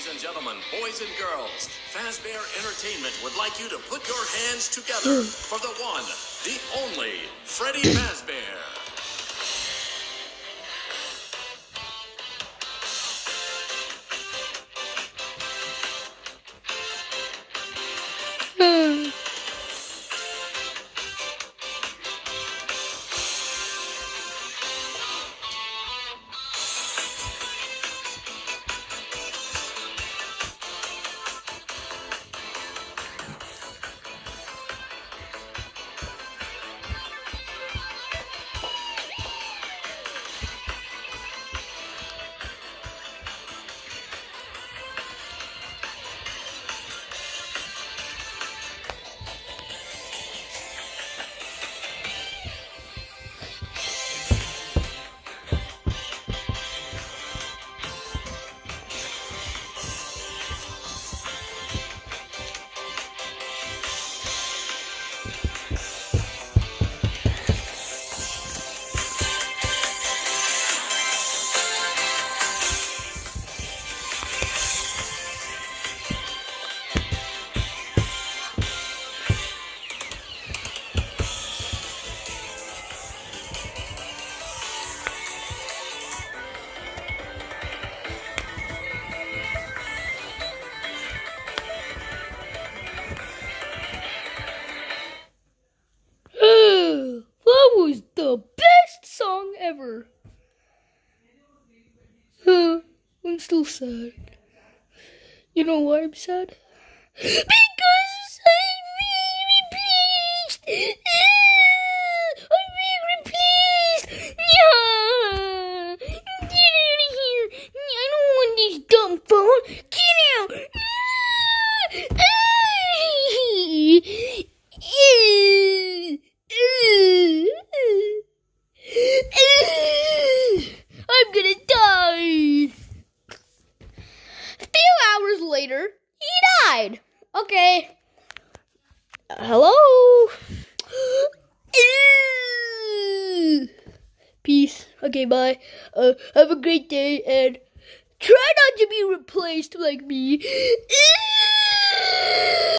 Ladies and gentlemen, boys and girls, Fazbear Entertainment would like you to put your hands together for the one, the only, Freddy Fazbear. That was the best song ever. I'm still sad. You know why I'm sad? Because I'm being replaced. I'm being replaced. Get out of here. I don't want this dumb phone. Get out. I'm gonna die. A few hours later, he died. Okay. Hello. Peace. Okay, bye. Have a great day and try not to be replaced like me.